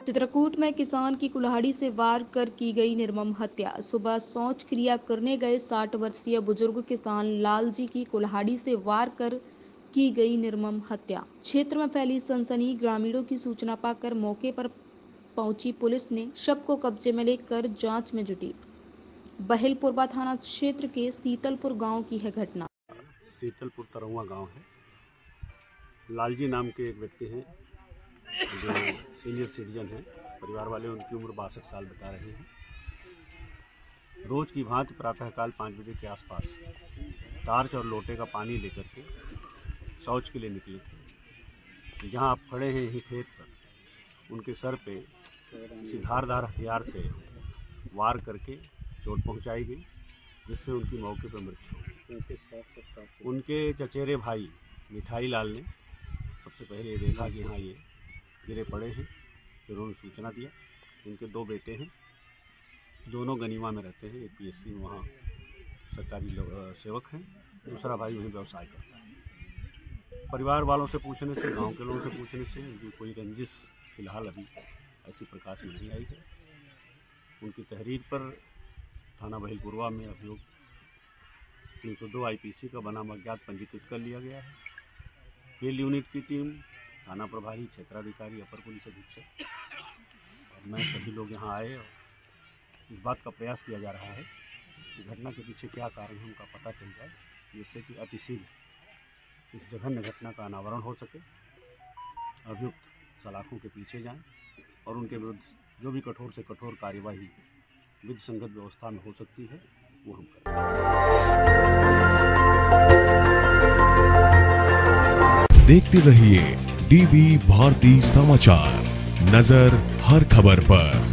चित्रकूट में किसान की कुल्हाड़ी से वार कर की गई निर्मम हत्या। सुबह शौच क्रिया करने गए 60 वर्षीय बुजुर्ग किसान लालजी की कुल्हाड़ी से वार कर की गई निर्मम हत्या। क्षेत्र में फैली सनसनी। ग्रामीणों की सूचना पाकर मौके पर पहुंची पुलिस ने शव को कब्जे में लेकर जांच में जुटी। बहेलपुरवा थाना क्षेत्र के शीतलपुर गांव की है घटना। शीतलपुर तरौआ गांव है। लालजी नाम के एक व्यक्ति हैं जो सीनियर सिटीजन हैं। परिवार वाले उनकी उम्र 62 साल बता रहे हैं। रोज की भांति प्रातःकाल 5 बजे के आसपास टार्च और लोटे का पानी लेकर के शौच के लिए निकले थे। जहां आप खड़े हैं यही खेत पर उनके सर पे किसी धारदार हथियार से वार करके चोट पहुंचाई गई, जिससे उनकी मौके पर मृत्यु हो गई। उनके चचेरे भाई मिठाई लाल ने सबसे पहले ये देखा कि हाँ ये गिरे पड़े हैं, फिर उन्होंने सूचना दिया। इनके 2 बेटे हैं, दोनों गनीमा में रहते हैं। एक पीएससी में वहाँ सरकारी सेवक हैं, दूसरा भाई वहीं व्यवसाय करता है। परिवार वालों से पूछने से, गांव के लोगों से पूछने से उनकी कोई रंजिश फिलहाल अभी ऐसी प्रकाश में नहीं आई है। उनकी तहरीर पर थाना बहेलपुरवा में अभियोग 302 IPC का बनाम अज्ञात पंजीकृत कर लिया गया है। फील्ड यूनिट की टीम, थाना प्रभारी, क्षेत्राधिकारी, अपर पुलिस अधीक्षक और मैं सभी लोग यहाँ आए और इस बात का प्रयास किया जा रहा है कि घटना के पीछे क्या कारण है उनका पता चल जाए, जिससे कि अतिशीघ्र इस जघन्य घटना का अनावरण हो सके, अभियुक्त सलाखों के पीछे जाएं और उनके विरुद्ध जो भी कठोर से कठोर कार्यवाही विधि संगत व्यवस्था में हो सकती है वो हम करें। देखते रहिए DB भारती समाचार, नजर हर खबर पर।